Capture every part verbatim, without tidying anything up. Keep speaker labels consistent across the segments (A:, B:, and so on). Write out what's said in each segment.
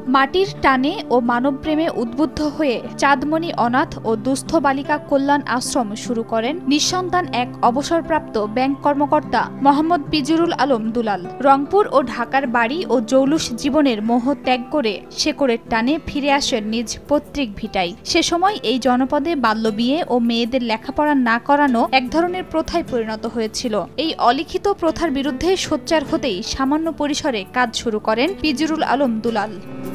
A: মাটির টানে ও মানবপ্রেমে উদ্বুদ্ধ হয়ে চাঁদমণি অনাথ ও দুস্থ বালিকা কল্যাণ আশ্রম শুরু করেন নিঃসন্তান এক অবসরপ্রাপ্ত ব্যাংক কর্মকর্তা মোহাম্মদ পিজুরুল আলম দুলাল। রংপুর ও ঢাকার বাড়ি ও জৌলুস জীবনের মোহ ত্যাগ করে শেকড়ের টানে ফিরে আসেন নিজ পৈতৃক ভিটায়। সে সময় এই জনপদে বাল্যবিয়ে ও মেয়েদের লেখাপড়া না করানো এক ধরনের প্রথায় পরিণত হয়েছিল। এই অলিখিত প্রথার বিরুদ্ধে সোচ্চার হতেই সামান্য পরিসরে কাজ শুরু করেন পিজুরুল আলম দুলাল।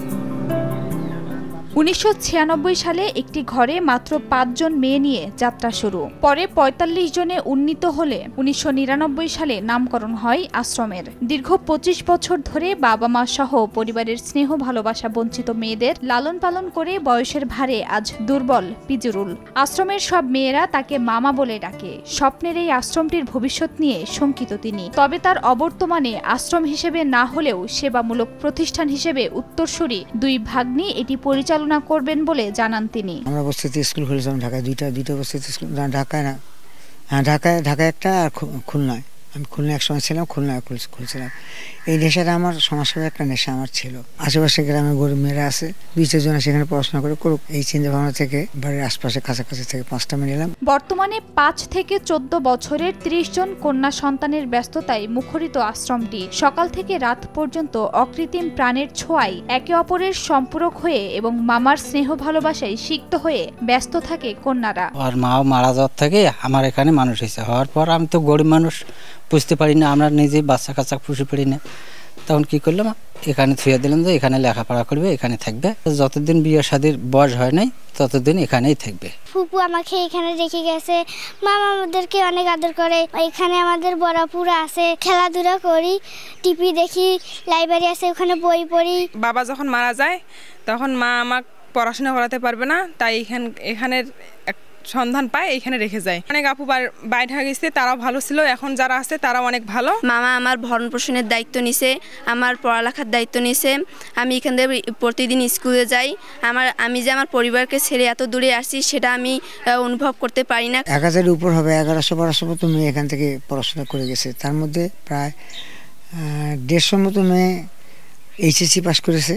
A: উনিশশো ছিয়ানব্বই সালে একটি ঘরে মাত্র পাঁচজন মেয়ে নিয়ে যাত্রা শুরু। পরে পঁয়তাল্লিশ জনে উন্নীত হলে উনিশশো নিরানব্বই সালে নামকরণ হয় আশ্রমের। দীর্ঘ পঁচিশ বছর ধরে বাবা মা সহ পরিবারের স্নেহ ভালোবাসা বঞ্চিত মেয়েদের লালন পালন করে বয়সের ভারে আজ দুর্বল পিজুরুল। আশ্রমের সব মেয়েরা তাকে মামা বলে ডাকে। স্বপ্নের এই আশ্রমটির ভবিষ্যৎ নিয়ে শঙ্কিত তিনি। তবে তার অবর্তমানে আশ্রম হিসেবে না হলেও সেবামূলক প্রতিষ্ঠান হিসেবে উত্তরসূরি দুই ভাগ্নি এটি পরিচালনা করবেন বলে জানান তিনি।
B: আমরা বস্তিতে স্কুল খুলেছিলাম, ঢাকায় দুইটা দুইটা বস্তিতে স্কুল, ঢাকায় না ঢাকায় ঢাকায় একটা আর খুলনায়। আমি খুলনা এক সময় ছিলাম, খুলনায় খুলছিলাম। এই নেশাটা আমার সমাজসেবার একটা নেশা আমার ছিল। আশেপাশে গ্রামে গরিব মেয়েরা আছে, দুই চারজন সেখানে পড়াশোনা করে করুক, এই চিন্তা ভাবনা থেকে বাড়ির আশপাশে কাছাকাছি থেকে পাঁচটা মেয়ে নিলাম।
A: বর্তমানে পাঁচ থেকে চোদ্দ বছরের ত্রিশ জন কন্যা সন্তানের ব্যস্ততায় মুখরিত আশ্রমটি। সকাল থেকে রাত পর্যন্ত অকৃত্রিম প্রাণের ছোঁয়ায় একে অপরের সম্পূরক হয়ে এবং মামার স্নেহ ভালোবাসায় সিক্ত হয়ে ব্যস্ত থাকে কন্যারা।
C: আর মাও মারা যাওয়ার থেকে আমার এখানে মানুষ হয়েছে। হওয়ার পর আমি তো গরিব মানুষ, বুঝতে পারি না, আমরা নিজেই বাচ্চা কাচ্চা পুষে পারি না। তখন কি করলাম, এখানে থুয়ে দিলাম যে এখানে লেখাপড়া করবে, এখানে থাকবে। যতদিন বিয়ে শাদীর বয়স হয় নাই ততদিন এখানেই থাকবে।
D: ফুপু আমাকে এখানে রেখে গেছে, মামা আমাদেরকে অনেক আদর করে। এখানে আমাদের বড়াপুরা আছে, খেলাধুলা করি, টিভি দেখি, লাইব্রেরি আছে, ওখানে বই পড়ি।
E: বাবা যখন মারা যায় তখন মা আমাকে পড়াশোনা করাতে পারবে না, তাই এখান এখানের সন্ধান পায়, এখানে রেখে যায়। অনেক আপু বাইরে হয়ে গেছে, তারাও ভালো ছিল। এখন যারা আছে তারাও অনেক ভালো।
F: মামা আমার ভরণ পোষণের দায়িত্ব নিছে, আমার পড়ালেখার দায়িত্ব নিছে। আমি এখান থেকে প্রতিদিন স্কুলে যাই। আমার আমি যে আমার পরিবারকে ছেড়ে এত দূরে আসছি সেটা আমি অনুভব করতে পারি না।
B: এক হাজারের উপর হবে, এগারোশো বারোশো মতো মেয়ে এখান থেকে পড়াশোনা করে গেছে। তার মধ্যে প্রায় দেড়শোর মতো মেয়ে এইচএসসি পাস করেছে,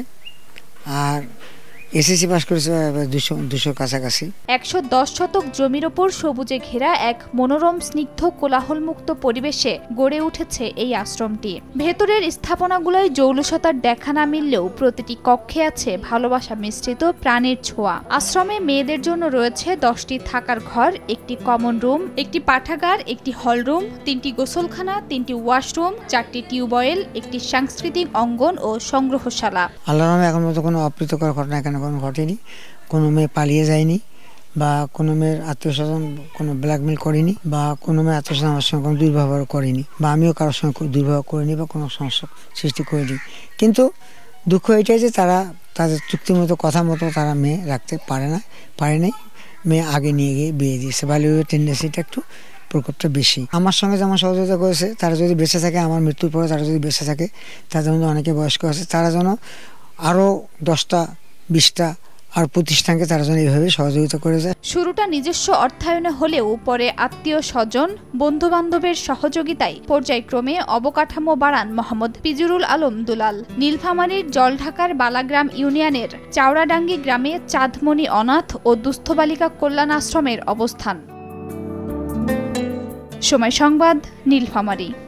B: আর এসএসসি পাস করেছে দুশো দুশোর কাছাকাছি।
A: একশো দশ শতক জমির ওপর সবুজে ঘেরা এক মনোরম স্নিগ্ধ কোলাহলমুক্ত পরিবেশে গড়ে উঠেছে এই আশ্রমটি। ভেতরের স্থাপনাগুলোয় জৌলুসতার দেখা না মিললেও প্রতিটি কক্ষে আছে ভালোবাসা মিশ্রিত প্রাণের ছোঁয়া। আশ্রমে মেয়েদের জন্য রয়েছে দশটি থাকার ঘর, একটি কমন রুম, একটি পাঠাগার, একটি হলরুম, তিনটি গোসলখানা, তিনটি ওয়াশরুম, চারটি টিউবওয়েল, একটি সাংস্কৃতিক অঙ্গন ও সংগ্রহশালা।
B: আল্লাহর নামে এখন মতো কোনো অপ্রীতিকর ঘটনা এখানে কোনো ঘটেনি। কোনো মেয়ে পালিয়ে যায়নি, বা কোনো মেয়ের আত্মীয় স্বজন কোনো ব্ল্যাকমেল করেনি, বা কোনো মেয়ে আত্মীয় স্বজন আমার সঙ্গে কোনো দুর্ব্যবহার করেনি, বা আমিও কারোর সঙ্গে দুর্ব্যবহার করিনি বা কোনো সমস্যা সৃষ্টি করিনি। কিন্তু দুঃখ এটাই যে তারা তাদের চুক্তি মতো কথা মতো তারা মেয়ে রাখতে পারে না পারে নাই মেয়ে আগে নিয়ে গিয়ে বিয়ে দিয়েছে। বাল্যবিবাহের টেন্ডেন্সিটা একটু প্রকোপটা বেশি। আমার সঙ্গে যেমন সহযোগিতা করেছে, তারা যদি বেঁচে থাকে, আমার মৃত্যুর পরে তারা যদি বেঁচে থাকে, তাদের মধ্যে অনেকে বয়স্ক আছে, তারা যেন আরও দশটা বিশটা আর প্রতিষ্ঠানকে তারা যেন এইভাবে সহযোগিতা করে যায়।
A: শুরুটা নিজস্ব অর্থায়নে হলেও পরে আত্মীয় স্বজন বন্ধু বান্ধবের সহযোগিতায় পর্যায়ক্রমে অবকাঠামো বাড়ান মোহাম্মদ পিজুরুল আলম দুলাল। নীলফামারীর জলঢাকার বালাগ্রাম ইউনিয়নের চাওড়াডাঙ্গি গ্রামে চাঁদমণি অনাথ ও দুস্থ বালিকা কল্যাণ আশ্রমের অবস্থান। সময় সংবাদ, নীলফামারী।